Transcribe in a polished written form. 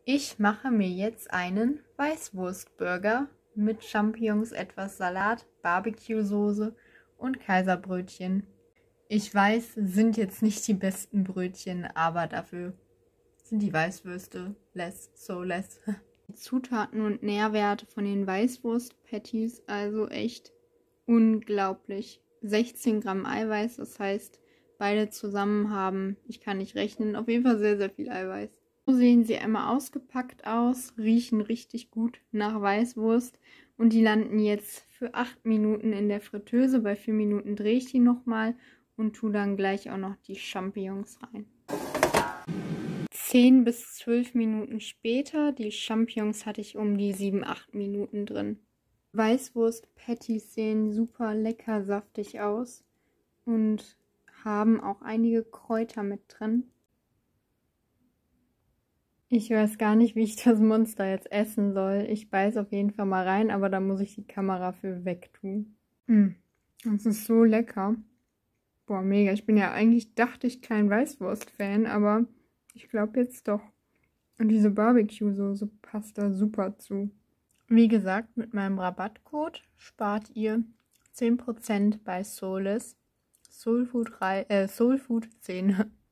Ich mache mir jetzt einen Weißwurstburger mit Champignons, etwas Salat, Barbecue-Soße und Kaiserbrötchen. Ich weiß, sind jetzt nicht die besten Brötchen, aber dafür sind die Weißwürste less. Die Zutaten und Nährwerte von den Weißwurst-Patties, also echt unglaublich. 16 Gramm Eiweiß, das heißt, beide zusammen haben, ich kann nicht rechnen, auf jeden Fall sehr, sehr viel Eiweiß. So sehen sie einmal ausgepackt aus, riechen richtig gut nach Weißwurst und die landen jetzt für 8 Minuten in der Fritteuse. Bei 4 Minuten drehe ich die nochmal und tue dann gleich auch noch die Champignons rein. 10 bis 12 Minuten später, die Champignons hatte ich um die 7-8 Minuten drin. Weißwurst-Patties sehen super lecker saftig aus und haben auch einige Kräuter mit drin. Ich weiß gar nicht, wie ich das Monster jetzt essen soll. Ich beiß auf jeden Fall mal rein, aber da muss ich die Kamera für wegtun. Das ist so lecker. Boah, mega. Ich bin ja eigentlich, dachte ich, kein Weißwurst-Fan, aber ich glaube jetzt doch. Und diese Barbecue-Soße passt da super zu. Wie gesagt, mit meinem Rabattcode spart ihr 10% bei Soulless. Soulfood 10.